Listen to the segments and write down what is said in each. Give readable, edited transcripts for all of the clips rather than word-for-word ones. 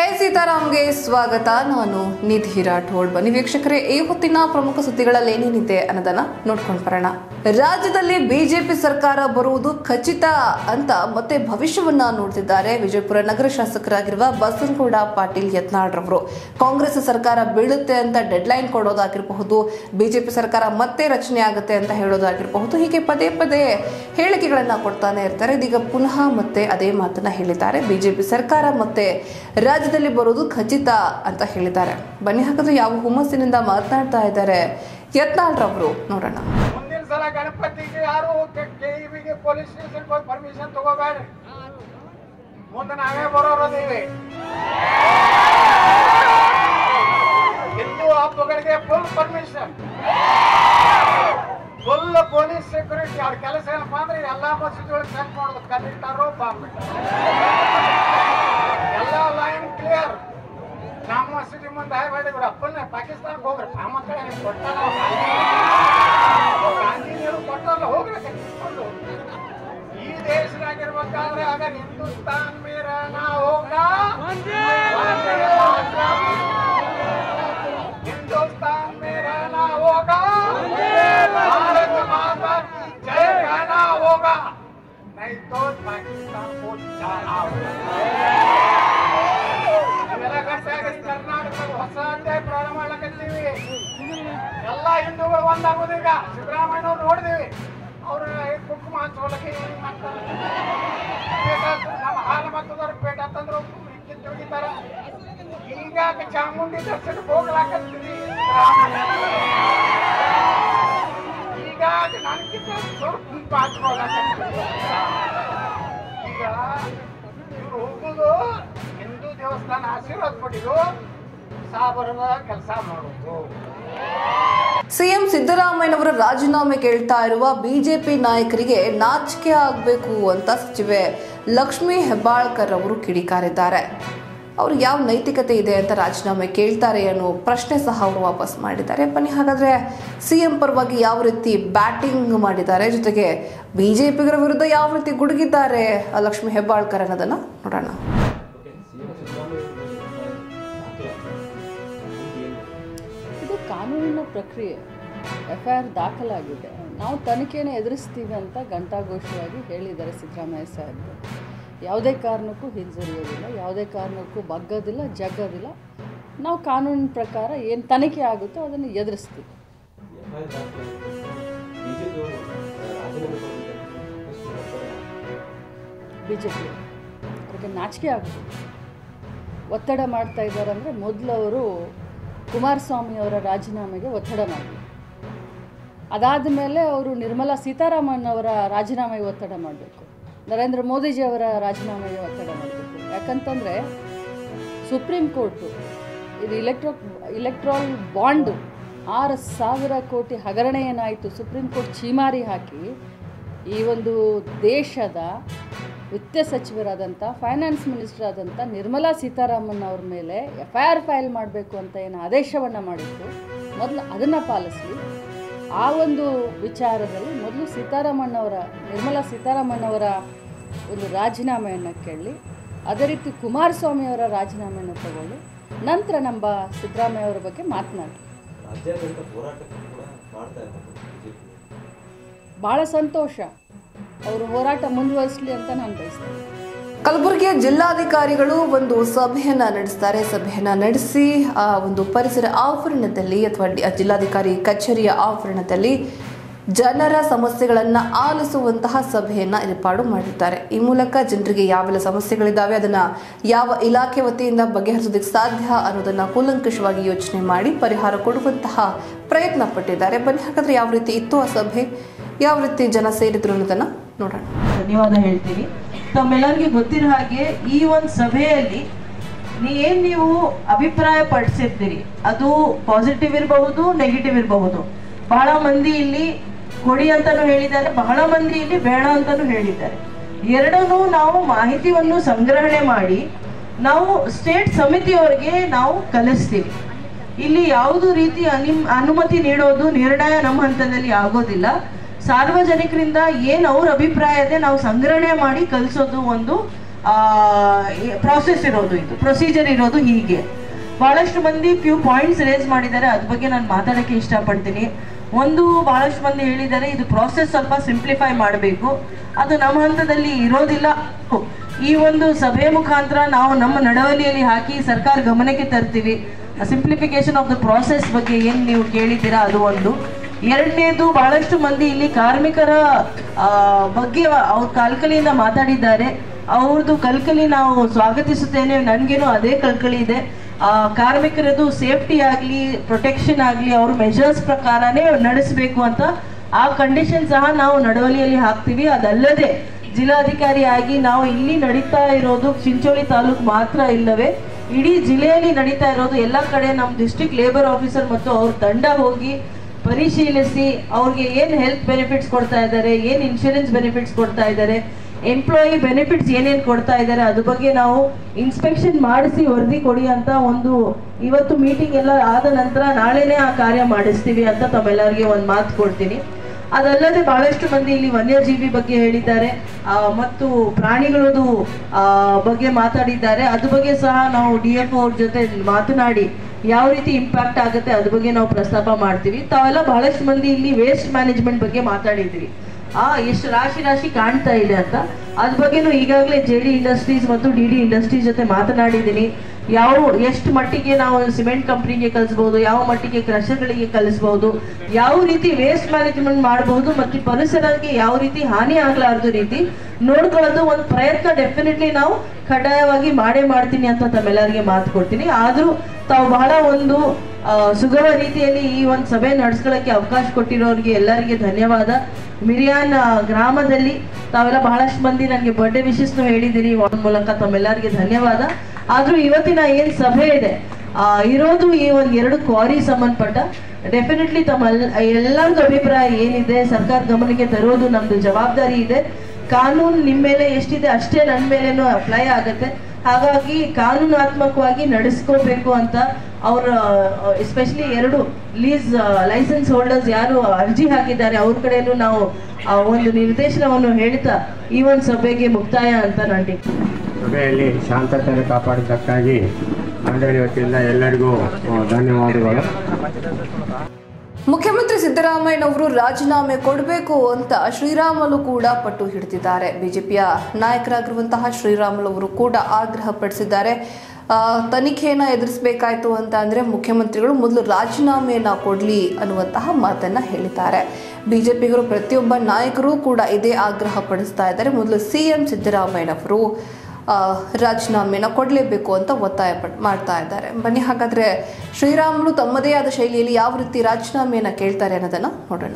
ಜೈ ಸೀತಾರಾಮ್ಗೆ ಸ್ವಾಗತ. ನಾನು ನಿಧಿ ರಾಠೋಡ್. ಬನ್ನಿ ವೀಕ್ಷಕರೇ, ಈ ಹೊತ್ತಿನ ಪ್ರಮುಖ ಸುದ್ದಿಗಳಲ್ಲಿ ಏನೇನಿದೆ ಅನ್ನೋದನ್ನ ನೋಡ್ಕೊಂಡು ಬರೋಣ. ರಾಜ್ಯದಲ್ಲಿ ಬಿಜೆಪಿ ಸರ್ಕಾರ ಬರುವುದು ಖಚಿತ ಅಂತ ಮತ್ತೆ ಭವಿಷ್ಯವನ್ನ ನೋಡ್ತಿದ್ದಾರೆ ವಿಜಯಪುರ ನಗರ ಶಾಸಕರಾಗಿರುವ ಬಸನಗೌಡ ಪಾಟೀಲ್ ಯತ್ನಾಳ್ ರವರು. ಕಾಂಗ್ರೆಸ್ ಸರ್ಕಾರ ಬೀಳುತ್ತೆ ಅಂತ ಡೆಡ್ಲೈನ್ ಕೊಡೋದಾಗಿರಬಹುದು, ಬಿಜೆಪಿ ಸರ್ಕಾರ ಮತ್ತೆ ರಚನೆ ಆಗುತ್ತೆ ಅಂತ ಹೇಳೋದಾಗಿರಬಹುದು, ಹೀಗೆ ಪದೇ ಪದೇ ಹೇಳಿಕೆಗಳನ್ನ ಕೊಡ್ತಾನೆ ಇರ್ತಾರೆ. ಇದೀಗ ಪುನಃ ಮತ್ತೆ ಅದೇ ಮಾತನ್ನ ಹೇಳಿದ್ದಾರೆ. ಬಿಜೆಪಿ ಸರ್ಕಾರ ಮತ್ತೆ ರಾಜ್ಯದಲ್ಲಿ ಬರೋದು ಖಚಿತ ಅಂತ ಹೇಳಿದ್ದಾರೆ. ಬನ್ನಿ ಹಾಗಾದ್ರೆ ಯಾವ ಹುಮ್ಮಸ್ಸಿನಿಂದ ಮಾತನಾಡ್ತಾ ಇದ್ದಾರೆ ಯತ್ನಾಳ್ ರವರು ನೋಡೋಣ. ಮುಂದಿನ ಸಲ ಗಣಪತಿಗೆ ಯಾರು ಕೆಇಬಿಗೆ ಪೊಲೀಸ್ ಸ್ಟೇಷನ್ ಹೋಗಿ ಪರ್ಮಿಷನ್ ತಗೋಬೇಡ್ರಿ. ಮುಂದೆ ನಾವೇ ಬರೋರದೀವಿ. ಹಿಂದೂ ಹಬ್ಬಗಳಿಗೆ full permission, full police security. ಅವ್ರ ಕೆಲಸ ಏನಪ್ಪಾ ಅಂದ್ರೆ ಎಲ್ಲಾ ಮಸೀದಿಗಳಿಗೆ ಚೆಕ್ ಮಾಡೋದು, ಕಲ್ಲಿಟ್ಟಾರೋ ಬಾಂಬ್ ಎಲ್ಲ ಲೈನ್ ಕ್ಲಿಯರ್. ನಮ್ಮ ಮಸೀದಿ ಮುಂದೆ ಹಾಯ್ಬೇಡಿ, ಇವ್ರ ಅಪ್ಪನ ಪಾಕಿಸ್ತಾನಕ್ಕೆ ಹೋಗ್ರಿ. ಆ ಮಕ್ಕಳ ಕೊಟ್ಟಲ್ಲ, ಗಾಂಧಿನಿಯರು ಕೊಟ್ಟಲ್ಲ, ಹೋಗ್ರಿ ಕಟ್ಟಿಕೊಂಡು. ಈ ದೇಶದಾಗಿರ್ಬೇಕಾದ್ರೆ ಆಗ ಹಿಂದೂಸ್ತಾನ್ ಮೇರನ ಹೋಗ, ಹಿಂದೂಸ್ತಾನ್ ಮೇರನ ಹೋಗ, ಭಾರತ ಮಾತಾ ಕಿ ಜೈ गाना होगा, नहीं तो पाकिस्तान को जाना होगा. ಕರ್ನಾಟಕದ ಹೊಸ ಅಧ್ಯಾಯ ಪ್ರಾರಂಭ ಮಾಡಕತ್ತೀವಿ. ಎಲ್ಲ ಹಿಂದೂಗಳು ಒಂದಾಗೋದು. ಈಗ ಸಿದ್ದರಾಮಯ್ಯನವ್ರು ನೋಡಿದೀವಿ, ಅವ್ರು ಕುಂಕುಮ ಹಂಚ್ಕೊಳ್ಳಕ್ಕೆ ನಮ್ಮ ಹಾಲು ಮತದವ್ರ ಪೇಟ ತಂದ್ರು ತಿರುಗಿತಾರ. ಈಗ ಚಾಮುಂಡಿ ದರ್ಶನಕ್ಕೆ ಹೋಗ್ಲಾಕತ್ತೀವಿ. ಈಗ ನನಗಿಂತ ಕುಂಕುಮ ಹಂಚ್ಕೊಳ್ಳಾಕತ್ತೀವಿ. ಈಗ ಇವ್ರು ಹೋಗುದು ಹಿಂದೂ ದೇವಸ್ಥಾನ ಆಶೀರ್ವಾದ ಪಡೆದು ಸಾಬರದ ಕೆಲಸ ಮಾಡುವುದು. ಸಿಎಂ ಸಿದ್ದರಾಮಯ್ಯನವರ ರಾಜೀನಾಮೆ ಕೇಳ್ತಾ ಇರುವ ಬಿಜೆಪಿ ನಾಯಕರಿಗೆ ನಾಚಿಕೆ ಆಗಬೇಕು ಅಂತ ಸಚಿವೆ ಲಕ್ಷ್ಮೀ ಹೆಬ್ಬಾಳ್ಕರ್ ಅವರು ಕಿಡಿಕಾರಿದ್ದಾರೆ. ಅವರು ಯಾವ ನೈತಿಕತೆ ಇದೆ ಅಂತ ರಾಜೀನಾಮೆ ಕೇಳ್ತಾರೆ ಅನ್ನೋ ಪ್ರಶ್ನೆ ಸಹ ಅವರು ವಾಪಸ್ ಮಾಡಿದ್ದಾರೆ. ಬನ್ನಿ ಹಾಗಾದ್ರೆ ಸಿಎಂ ಪರವಾಗಿ ಯಾವ ರೀತಿ ಬ್ಯಾಟಿಂಗ್ ಮಾಡಿದ್ದಾರೆ, ಜೊತೆಗೆ ಬಿಜೆಪಿಗರ ವಿರುದ್ಧ ಯಾವ ರೀತಿ ಗುಡುಗಿದ್ದಾರೆ ಲಕ್ಷ್ಮೀ ಹೆಬ್ಬಾಳ್ಕರ್ ಅನ್ನೋದನ್ನ ನೋಡೋಣ. ಇದು ಕಾನೂನಿನ ಪ್ರಕ್ರಿಯೆ. FIR ದಾಖಲಾಗಿದೆ. ನಾವು ತನಿಖೆಯನ್ನು ಎದುರಿಸ್ತೀವಿ ಅಂತ ಘಂಟಾಘೋಷವಾಗಿ ಹೇಳಿದ್ದಾರೆ ಸಿದ್ದರಾಮಯ್ಯ ಸಾಹೇಬರು. ಯಾವುದೇ ಕಾರಣಕ್ಕೂ ಹಿಂಜರಿಯೋದಿಲ್ಲ, ಯಾವುದೇ ಕಾರಣಕ್ಕೂ ಬಗ್ಗೋದಿಲ್ಲ, ಜಗ್ಗೋದಿಲ್ಲ. ನಾವು ಕಾನೂನಿನ ಪ್ರಕಾರ ಏನು ತನಿಖೆ ಆಗುತ್ತೋ ಅದನ್ನು ಎದುರಿಸ್ತೀವಿ. ಬಿಜೆಪಿ ಅವ್ರಿಗೆ ನಾಚಿಕೆ ಆಗುತ್ತೆ. ಒತ್ತಡ ಮಾಡ್ತಾ ಇದ್ದಾರೆ ಅಂದರೆ ಮೊದಲು ಅವರು ಕುಮಾರಸ್ವಾಮಿ ಅವರ ರಾಜೀನಾಮೆಗೆ ಒತ್ತಡ ಮಾಡಲಿ, ಅದಾದ ಮೇಲೆ ಅವರು ನಿರ್ಮಲಾ ಸೀತಾರಾಮನ್ ಅವರ ರಾಜೀನಾಮೆಗೆ ಒತ್ತಡ ಮಾಡಬೇಕು, ನರೇಂದ್ರ ಮೋದಿಜಿ ಅವರ ರಾಜೀನಾಮೆಗೆ ಒತ್ತಡ ಮಾಡಬೇಕು. ಯಾಕಂತಂದರೆ ಸುಪ್ರೀಂ ಕೋರ್ಟು ಇದು ಇಲೆಕ್ಟ್ರಾಲ್ ಬಾಂಡು 6,000 ಕೋಟಿ ಹಗರಣ ಏನಾಯಿತು, ಸುಪ್ರೀಂ ಕೋರ್ಟ್ ಛೀಮಾರಿ ಹಾಕಿ ಈ ಒಂದು ದೇಶದ ವಿತ್ತ ಸಚಿವರಾದಂಥ ಫೈನಾನ್ಸ್ ಮಿನಿಸ್ಟರ್ ಆದಂಥ ನಿರ್ಮಲಾ ಸೀತಾರಾಮನ್ ಅವ್ರ ಮೇಲೆ FIR ಫೈಲ್ ಮಾಡಬೇಕು ಅಂತ ಏನು ಆದೇಶವನ್ನು ಮಾಡಿತ್ತು, ಮೊದಲು ಅದನ್ನು ಪಾಲಿಸಲಿ. ಆ ಒಂದು ವಿಚಾರದಲ್ಲಿ ಮೊದಲು ನಿರ್ಮಲಾ ಸೀತಾರಾಮನ್ ಅವರ ಒಂದು ರಾಜೀನಾಮೆಯನ್ನು ಕೇಳಿ, ಅದೇ ರೀತಿ ಕುಮಾರಸ್ವಾಮಿ ಅವರ ರಾಜೀನಾಮೆಯನ್ನು ತಗೊಳ್ಳಿ, ನಂತರ ನಮ್ಮ ಸಿದ್ದರಾಮಯ್ಯ ಅವರ ಬಗ್ಗೆ ಮಾತನಾಡಿ. ಭಾಳ ಸಂತೋಷ, ಅವರು ಹೋರಾಟ ಮುಂದುವರಿಸಲಿ ಅಂತ ನಾನು ಬಯಸ್ತೇನೆ. ಕಲಬುರಗಿಯ ಜಿಲ್ಲಾಧಿಕಾರಿಗಳು ಒಂದು ಸಭೆಯನ್ನ ನಡೆಸ್ತಾರೆ. ಸಭೆಯನ್ನ ನಡೆಸಿ ಆ ಒಂದು ಪರಿಸರ ಆವರಣದಲ್ಲಿ ಅಥವಾ ಜಿಲ್ಲಾಧಿಕಾರಿ ಕಚೇರಿಯ ಆವರಣದಲ್ಲಿ ಜನರ ಸಮಸ್ಯೆಗಳನ್ನು ಆಲಿಸುವಂತಹ ಸಭೆಯನ್ನ ಏರ್ಪಾಡು ಮಾಡಿದ್ದಾರೆ. ಈ ಮೂಲಕ ಜನರಿಗೆ ಯಾವೆಲ್ಲ ಸಮಸ್ಯೆಗಳಿದ್ದಾವೆ, ಅದನ್ನ ಯಾವ ಇಲಾಖೆ ವತಿಯಿಂದ ಬಗೆಹರಿಸೋದಕ್ಕೆ ಸಾಧ್ಯ ಅನ್ನೋದನ್ನ ಕೂಲಂಕಷವಾಗಿ ಯೋಚನೆ ಮಾಡಿ ಪರಿಹಾರ ಕೊಡುವಂತಹ ಪ್ರಯತ್ನ ಪಟ್ಟಿದ್ದಾರೆ. ಬನ್ನಿ ಹಾಗಾದ್ರೆ ಯಾವ ರೀತಿ ಇತ್ತು ಆ ಸಭೆ, ಯಾವ ರೀತಿ ಜನ ಸೇರಿದ್ರು ಅನ್ನೋದನ್ನ ನೋಡೋಣ. ಧನ್ಯವಾದ ಹೇಳ್ತೀವಿ. ತಮ್ಮೆಲ್ಲರಿಗೆ ಗೊತ್ತಿರೋ ಹಾಗೆ ಈ ಒಂದು ಸಭೆಯಲ್ಲಿ ನೀವು ಅಭಿಪ್ರಾಯ ಪಡಿಸಿರ್ತೀರಿ, ಅದು ಪಾಸಿಟಿವ್ ಇರಬಹುದು, ನೆಗೆಟಿವ್ ಇರಬಹುದು. ಬಹಳ ಮಂದಿ ಇಲ್ಲಿ ಕೊಡಿ ಅಂತಾನು ಹೇಳಿದ್ದಾರೆ, ಬಹಳ ಮಂದಿ ಇಲ್ಲಿ ಬೇಡ ಅಂತಾನು ಹೇಳಿದ್ದಾರೆ. ಎರಡನ್ನೂ ನಾವು ಮಾಹಿತಿಯನ್ನು ಸಂಗ್ರಹಣೆ ಮಾಡಿ ನಾವು ಸ್ಟೇಟ್ ಸಮಿತಿಯವರಿಗೆ ನಾವು ಕಲಿಸ್ತೀವಿ. ಇಲ್ಲಿ ಯಾವುದು ರೀತಿ ಅನುಮತಿ ನೀಡೋದು ನಿರ್ಣಯ ನಮ್ಮ ಹಂತದಲ್ಲಿ ಆಗೋದಿಲ್ಲ. ಸಾರ್ವಜನಿಕರಿಂದ ಏನು ಅವ್ರ ಅಭಿಪ್ರಾಯ ಇದೆ ನಾವು ಸಂಗ್ರಹಣೆ ಮಾಡಿ ಕಲಿಸೋದು ಒಂದು ಪ್ರಾಸೆಸ್ ಇರೋದು, ಇದು ಪ್ರೊಸೀಜರ್ ಇರೋದು ಹೀಗೆ. ಬಹಳಷ್ಟು ಮಂದಿ ಫ್ಯೂ ಪಾಯಿಂಟ್ಸ್ ರೇಸ್ ಮಾಡಿದ್ದಾರೆ, ಅದ್ರ ಬಗ್ಗೆ ನಾನು ಮಾತಾಡೋಕ್ಕೆ ಇಷ್ಟಪಡ್ತೀನಿ. ಒಂದು, ಬಹಳಷ್ಟು ಮಂದಿ ಹೇಳಿದ್ದಾರೆ ಇದು ಪ್ರಾಸೆಸ್ ಸ್ವಲ್ಪ ಸಿಂಪ್ಲಿಫೈ ಮಾಡಬೇಕು, ಅದು ನಮ್ಮ ಹಂತದಲ್ಲಿ ಇರೋದಿಲ್ಲ. ಈ ಒಂದು ಸಭೆ ಮುಖಾಂತರ ನಾವು ನಮ್ಮ ನಡವಳಿಯಲ್ಲಿ ಹಾಕಿ ಸರ್ಕಾರ ಗಮನಕ್ಕೆ ತರ್ತೀವಿ. ಸಿಂಪ್ಲಿಫಿಕೇಶನ್ ಆಫ್ ದ ಪ್ರಾಸೆಸ್ ಬಗ್ಗೆ ಏನು ನೀವು ಕೇಳಿದ್ದೀರಾ ಅದು ಒಂದು. ಎರಡನೇದು, ಬಹಳಷ್ಟು ಮಂದಿ ಇಲ್ಲಿ ಕಾರ್ಮಿಕರ ಬಗ್ಗೆ ಅವ್ರ ಕಲ್ಕಲಿಯಿಂದ ಮಾತಾಡಿದ್ದಾರೆ. ಅವ್ರದ್ದು ಕಲ್ಕಲಿ ನಾವು ಸ್ವಾಗತಿಸುತ್ತೇನೆ, ನನಗೇನು ಅದೇ ಕಲ್ಕಲಿ ಇದೆ. ಕಾರ್ಮಿಕರದು ಸೇಫ್ಟಿ ಆಗಲಿ, ಪ್ರೊಟೆಕ್ಷನ್ ಆಗಲಿ, ಅವ್ರ ಮೆಜರ್ಸ್ ಪ್ರಕಾರನೇ ನಡೆಸಬೇಕು ಅಂತ ಆ ಕಂಡೀಷನ್ ಸಹ ನಾವು ನಡವಳಿಯಲ್ಲಿ ಹಾಕ್ತೀವಿ. ಅದಲ್ಲದೆ ಜಿಲ್ಲಾಧಿಕಾರಿಯಾಗಿ ನಾವು ಇಲ್ಲಿ ನಡೀತಾ ಇರೋದು ಚಿಂಚೋಳಿ ತಾಲೂಕು ಮಾತ್ರ ಇಲ್ಲವೇ ಇಡೀ ಜಿಲ್ಲೆಯಲ್ಲಿ ನಡೀತಾ ಇರೋದು ಎಲ್ಲ ಕಡೆ ನಮ್ಮ ಡಿಸ್ಟ್ರಿಕ್ಟ್ ಲೇಬರ್ ಆಫೀಸರ್ ಮತ್ತು ಅವ್ರ ತಂಡ ಹೋಗಿ ಪರಿಶೀಲಿಸಿ ಅವ್ರಿಗೆ ಏನು ಹೆಲ್ತ್ ಬೆನಿಫಿಟ್ಸ್ ಕೊಡ್ತಾ ಇದ್ದಾರೆ, ಏನು ಇನ್ಶೂರೆನ್ಸ್ ಬೆನಿಫಿಟ್ಸ್ ಕೊಡ್ತಾ ಇದ್ದಾರೆ, ಎಂಪ್ಲಾಯಿ ಬೆನಿಫಿಟ್ಸ್ ಏನೇನು ಕೊಡ್ತಾ ಇದ್ದಾರೆ ಅದ್ರ ಬಗ್ಗೆ ನಾವು ಇನ್ಸ್ಪೆಕ್ಷನ್ ಮಾಡಿಸಿ ವರದಿ ಕೊಡಿ ಅಂತ ಒಂದು ಇವತ್ತು ಮೀಟಿಂಗ್ ಎಲ್ಲ ಆದ ನಂತರ ನಾಳೆನೇ ಆ ಕಾರ್ಯ ಮಾಡಿಸ್ತೀವಿ ಅಂತ ತಮ್ಮೆಲ್ಲರಿಗೆ ಒಂದು ಮಾತು ಕೊಡ್ತೀನಿ. ಅದಲ್ಲದೆ ಬಹಳಷ್ಟು ಮಂದಿ ಇಲ್ಲಿ ವನ್ಯಜೀವಿ ಬಗ್ಗೆ ಹೇಳಿದ್ದಾರೆ ಮತ್ತು ಪ್ರಾಣಿಗಳದು ಬಗ್ಗೆ ಮಾತಾಡಿದ್ದಾರೆ. ಅದ್ರ ಬಗ್ಗೆ ಸಹ ನಾವು DFO ಅವ್ರ ಜೊತೆ ಮಾತನಾಡಿ ಯಾವ ರೀತಿ ಇಂಪ್ಯಾಕ್ಟ್ ಆಗುತ್ತೆ ಅದ್ರ ಬಗ್ಗೆ ನಾವು ಪ್ರಸ್ತಾಪ ಮಾಡ್ತೀವಿ. ತಾವೆಲ್ಲ ಬಹಳಷ್ಟು ಮಂದಿ ಇಲ್ಲಿ ವೇಸ್ಟ್ ಮ್ಯಾನೇಜ್ಮೆಂಟ್ ಬಗ್ಗೆ ಮಾತಾಡಿದ್ವಿ, ಎಷ್ಟು ರಾಶಿ ಕಾಣ್ತಾ ಇದೆ ಅಂತ. ಅದ್ರ ಬಗ್ಗೆನೂ ಈಗಾಗಲೇ JD ಇಂಡಸ್ಟ್ರೀಸ್ ಮತ್ತು DD ಇಂಡಸ್ಟ್ರೀಸ್ ಜೊತೆ ಮಾತನಾಡಿದ್ದೀನಿ. ಎಷ್ಟು ಮಟ್ಟಿಗೆ ನಾವು ಸಿಮೆಂಟ್ ಕಂಪ್ನಿಗೆ ಕಲಿಸ್ಬೋದು, ಯಾವ ಮಟ್ಟಿಗೆ ಕ್ರಷರ್ಗಳಿಗೆ ಕಲಿಸ್ಬೋದು, ಯಾವ ರೀತಿ ವೇಸ್ಟ್ ಮ್ಯಾನೇಜ್ಮೆಂಟ್ ಮಾಡಬಹುದು ಮತ್ತು ಪರಿಸರಕ್ಕೆ ಯಾವ ರೀತಿ ಹಾನಿ ಆಗಲಾರ್ದು ರೀತಿ ನೋಡ್ಕೊಳ್ಳೋದು ಒಂದು ಪ್ರಯತ್ನ ಡೆಫಿನೆಟ್ಲಿ ನಾವು ಕಡ್ಡಾಯವಾಗಿ ಮಾಡ್ತೀನಿ ಅಂತ ತಮ್ಮೆಲ್ಲರಿಗೆ ಮಾತು ಕೊಡ್ತೀನಿ. ಆದರೂ ತಾವು ಬಹಳ ಒಂದು ಸುಗಮ ರೀತಿಯಲ್ಲಿ ಈ ಒಂದು ಸಭೆ ನಡೆಸ್ಕೊಳ್ಳೋಕ್ಕೆ ಅವಕಾಶ ಕೊಟ್ಟಿರೋರಿಗೆ ಎಲ್ಲರಿಗೆ ಧನ್ಯವಾದ. ಮಿರಿಯಾನ್ ಗ್ರಾಮದಲ್ಲಿ ತಾವೆಲ್ಲ ಬಹಳಷ್ಟು ಮಂದಿ ನನಗೆ ಬರ್ಡೇ ವಿಶಸ್ನು ಹೇಳಿದ್ದೀರಿ ಒಂದು ಮೂಲಕ, ತಮ್ಮೆಲ್ಲರಿಗೆ ಧನ್ಯವಾದ. ಆದರೂ ಇವತ್ತಿನ ಏನು ಸಭೆ ಇದೆ ಇರೋದು ಈ ಒಂದು 2 ಕ್ವಾರಿ ಸಂಬಂಧಪಟ್ಟ ಡೆಫಿನೆಟ್ಲಿ ತಮ್ಮ ಎಲ್ಲರದ್ದು ಅಭಿಪ್ರಾಯ ಏನಿದೆ ಸರ್ಕಾರ ಗಮನಕ್ಕೆ ತರೋದು ನಮ್ಮದು ಜವಾಬ್ದಾರಿ ಇದೆ. ಕಾನೂನು ನಿಮ್ಮ ಮೇಲೆ ಎಷ್ಟಿದೆ ಅಷ್ಟೇ ನನ್ನ ಮೇಲೇನೂ ಅಪ್ಲೈ ಆಗುತ್ತೆ. ಹಾಗಾಗಿ ಕಾನೂನಾತ್ಮಕವಾಗಿ ನಡೆಸ್ಕೋಬೇಕು ಅಂತ ಅವರ ಎಸ್ಪೆಷಲಿ 2 ಲೈಸೆನ್ಸ್ ಹೋಲ್ಡರ್ಸ್ ಯಾರು ಅರ್ಜಿ ಹಾಕಿದ್ದಾರೆ ಅವ್ರ ಕಡೆಯೂ ನಾವು ಒಂದು ನಿರ್ದೇಶನವನ್ನು ಹೇಳ್ತಾ ಈ ಒಂದು ಸಭೆಗೆ ಮುಕ್ತಾಯ ಅಂತ ನಾನು ಸಭೆಯಲ್ಲಿ ಶಾಂತತೆಯನ್ನು ಕಾಪಾಡಿದ್ದಕ್ಕಾಗಿ ಮಂಡಳಿ ವತಿಯಿಂದ ಎಲ್ಲರಿಗೂ ಧನ್ಯವಾದಗಳು. ಮುಖ್ಯಮಂತ್ರಿ ಸಿದ್ದರಾಮಯ್ಯನವರು ರಾಜೀನಾಮೆ ಕೊಡಬೇಕು ಅಂತ ಶ್ರೀರಾಮುಲು ಕೂಡ ಪಟ್ಟು ಹಿಡಿದಿದ್ದಾರೆ. ಬಿಜೆಪಿಯ ನಾಯಕರಾಗಿರುವಂತಹ ಶ್ರೀರಾಮುಲು ಅವರು ಕೂಡ ಆಗ್ರಹ ಪಡಿಸಿದ್ದಾರೆ. ತನಿಖೆಯನ್ನು ಎದುರಿಸಬೇಕಾಯ್ತು ಅಂತ ಅಂದರೆ ಮುಖ್ಯಮಂತ್ರಿಗಳು ಮೊದಲು ರಾಜೀನಾಮೆಯನ್ನು ಕೊಡಲಿ ಅನ್ನುವಂತಹ ಮಾತನ್ನು ಹೇಳಿದ್ದಾರೆ. ಬಿಜೆಪಿಗರು ಪ್ರತಿಯೊಬ್ಬ ನಾಯಕರು ಕೂಡ ಇದೇ ಆಗ್ರಹ ಪಡಿಸ್ತಾ ಇದ್ದಾರೆ. ಮೊದಲು CM ಸಿದ್ದರಾಮಯ್ಯನವರು ರಾಜೀನಾಮೆಯನ್ನು ಕೊಡಲೇಬೇಕು ಅಂತ ಒತ್ತಾಯ ಮಾಡ್ತಾ ಇದ್ದಾರೆ. ಬನ್ನಿ ಹಾಗಾದರೆ ಶ್ರೀರಾಮುಲು ತಮ್ಮದೇ ಆದ ಶೈಲಿಯಲ್ಲಿ ಯಾವ ರೀತಿ ರಾಜೀನಾಮೆಯನ್ನು ಕೇಳ್ತಾರೆ ಅನ್ನೋದನ್ನು ನೋಡೋಣ.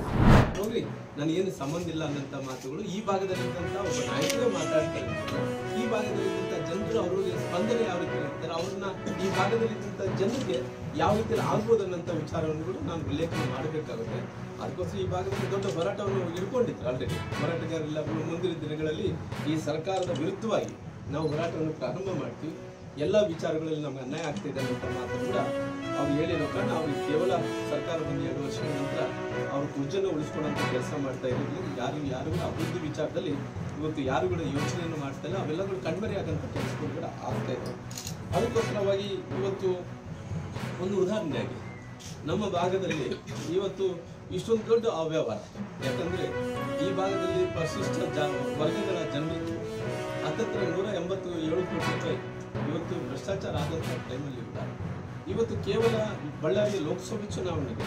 ನನಗೇನು ಸಂಬಂಧ ಇಲ್ಲ ಅನ್ನೋಂಥ ಮಾತುಗಳು ಈ ಭಾಗದಲ್ಲಿದ್ದಂಥ ಒಬ್ಬ ನಾಯಕರೇ ಮಾತಾಡ್ತಾರೆ. ಈ ಭಾಗದಲ್ಲಿದ್ದಂಥ ಜನರು ಅವರಿಗೆ ಸ್ಪಂದನೆ ಯಾವ ರೀತಿ ಇರ್ತಾರೆ, ಅವ್ರನ್ನ ಈ ಭಾಗದಲ್ಲಿದ್ದಂಥ ಜನರಿಗೆ ಯಾವ ರೀತಿ ಆಗ್ಬೋದು ಅನ್ನೋಂಥ ವಿಚಾರವನ್ನು ಕೂಡ ನಾನು ಉಲ್ಲೇಖನ ಮಾಡಬೇಕಾಗುತ್ತೆ. ಅದಕ್ಕೋಸ್ಕರ ಈ ಭಾಗದಲ್ಲಿ ದೊಡ್ಡ ಹೋರಾಟವನ್ನು ಇಟ್ಕೊಂಡಿದ್ರು. ಆಲ್ರೆಡಿ ಹೋರಾಟಗಾರರೆಲ್ಲ ಮುಂದಿನ ದಿನಗಳಲ್ಲಿ ಈ ಸರ್ಕಾರದ ವಿರುದ್ಧವಾಗಿ ನಾವು ಹೋರಾಟವನ್ನು ಪ್ರಾರಂಭ ಮಾಡ್ತೀವಿ. ಎಲ್ಲ ವಿಚಾರಗಳಲ್ಲಿ ನಮ್ಗೆ ಅನ್ಯಾಯ ಆಗ್ತಿದೆ ಅನ್ನೋಂಥ ಮಾತು ಕೂಡ ಅವ್ರು ಹೇಳಿರೋ ಕಾರಣ ಅವ್ರಿಗೆ ಕೇವಲ ಸರ್ಕಾರ ಬಂದು 2 ವರ್ಷಗಳ ನಂತರ ಅವ್ರ ಕುರ್ಜನ್ನು ಉಳಿಸ್ಕೊಳ್ಳೋಂಥ ಕೆಲಸ ಮಾಡ್ತಾ ಇರೋದ್ರಿಂದ ಯಾರು ಅಭಿವೃದ್ಧಿ ವಿಚಾರದಲ್ಲಿ ಇವತ್ತು ಯಾರು ಕೂಡ ಯೋಚನೆಯನ್ನು ಮಾಡ್ತಾ ಇಲ್ಲ. ಅವೆಲ್ಲಗಳು ಕಣ್ಮರೆ ಆಗೋಂಥ ಕೆಲಸಗಳು ಕೂಡ ಆಗ್ತಾ ಇದ್ದಾವೆ. ಅದಕ್ಕೋಸ್ಕರವಾಗಿ ಇವತ್ತು ಒಂದು ಉದಾಹರಣೆಯಾಗಿ ನಮ್ಮ ಭಾಗದಲ್ಲಿ ಇವತ್ತು ಇಷ್ಟೊಂದು ದೊಡ್ಡ ಅವ್ಯವಹಾರ, ಯಾಕಂದರೆ ಈ ಭಾಗದಲ್ಲಿ ಪರಿಶಿಷ್ಟ ವರ್ಗಗಳ ಜನರಿಗೆ ಹತ್ತತ್ರ 187 ಕೋಟಿ ರೂಪಾಯಿ ಇವತ್ತು ಭ್ರಷ್ಟಾಚಾರ ಆದಂಥ ಟೈಮಲ್ಲಿ ಕೂಡ ಇವತ್ತು ಕೇವಲ ಬಳ್ಳಾರಿಯ ಲೋಕಸಭೆ ಚುನಾವಣೆಗೆ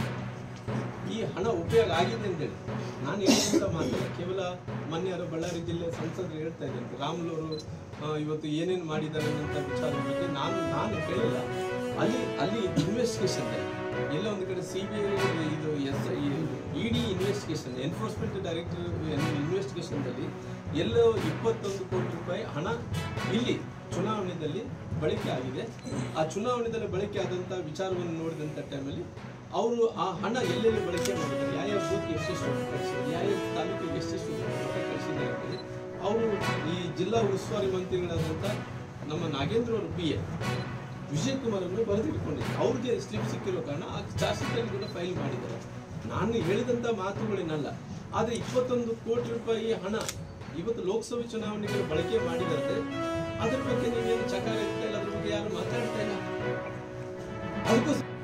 ಈ ಹಣ ಉಪಯೋಗ ಆಗಿದೆ ಅಂತೇಳಿ ನಾನು ಹೇಳಿದಂಥ ಮಾತಲ್ಲ. ಕೇವಲ ಮೊನ್ನೆ ಬಳ್ಳಾರಿ ಜಿಲ್ಲೆ ಸಂಸದರು ಹೇಳ್ತಾ ಇದ್ದಾರೆ ರಾಮುಲು ಅವರು ಇವತ್ತು ಏನೇನು ಮಾಡಿದ್ದಾರೆ ಅನ್ನೋಂಥ ವಿಚಾರದ ಬಗ್ಗೆ ನಾನು ಕೇಳಿಲ್ಲ. ಅಲ್ಲಿ ಇನ್ವೆಸ್ಟಿಗೇಷನ್ ಎಲ್ಲ ಒಂದು ಕಡೆ CBI ಇದು ED ಇನ್ವೆಸ್ಟಿಗೇಷನ್ ಎನ್ಫೋರ್ಸ್ಮೆಂಟ್ ಡೈರೆಕ್ಟರ್ ಇನ್ವೆಸ್ಟಿಗೇಷನ್ದಲ್ಲಿ ಎಲ್ಲೋ 21 ಕೋಟಿ ರೂಪಾಯಿ ಹಣ ಇಲ್ಲಿ ಚುನಾವಣೆಯಲ್ಲಿ ಬಳಕೆ ಆಗಿದೆ. ಆ ಚುನಾವಣೆಯಲ್ಲಿ ಬಳಕೆ ಆದಂಥ ವಿಚಾರವನ್ನು ನೋಡಿದಂಥ ಟೈಮಲ್ಲಿ ಅವರು ಆ ಹಣ ಎಲ್ಲೆಲ್ಲಿ ಬಳಕೆ ಮಾಡಿದ್ದಾರೆ, ಯಾವ ಬೂತ್ಗೆ ಎಷ್ಟೆಷ್ಟು ಕಳಿಸಿದ್ದಾರೆ, ಯಾವ ತಾಲೂಕಿಗೆ ಎಷ್ಟೆಷ್ಟು ಕಳಿಸಿದ್ದಾರೆ ಅಂತೇಳಿ ಅವರು ಈ ಜಿಲ್ಲಾ ಉಸ್ತುವಾರಿ ಮಂತ್ರಿಗಳಾದಂಥ ನಮ್ಮ ನಾಗೇಂದ್ರ ಅವರು PA ವಿಜಯ್ ಕುಮಾರ್ ಅವರು ಬರೆದಿಟ್ಕೊಂಡಿದ್ದಾರೆ. ಅವ್ರಿಗೆ ಸ್ಲಿಪ್ ಸಿಕ್ಕಿರೋ ಕಾರಣ ಆ ಚಾರ್ಜ್ ಶೀಟಲ್ಲಿ ಕೂಡ ಫೈಲ್ ಮಾಡಿದ್ದಾರೆ. ನಾನು ಹೇಳಿದಂಥ ಮಾತುಗಳೇನಲ್ಲ. ಆದರೆ 21 ಕೋಟಿ ರೂಪಾಯಿ ಹಣ ಇವತ್ತು ಲೋಕಸಭೆ ಚುನಾವಣೆಗೆ ಬಳಕೆ ಮಾಡಿದಂತೆ ಅದ್ರ ಬಗ್ಗೆ ನೀವೇನು ಚಕಾರ ಇರ್ತಾ ಇಲ್ಲ, ಅದ್ರ ಬಗ್ಗೆ ಯಾರು ಮಾತಾಡ್ತಾ ಇಲ್ಲ. ಅದಕ್ಕೂ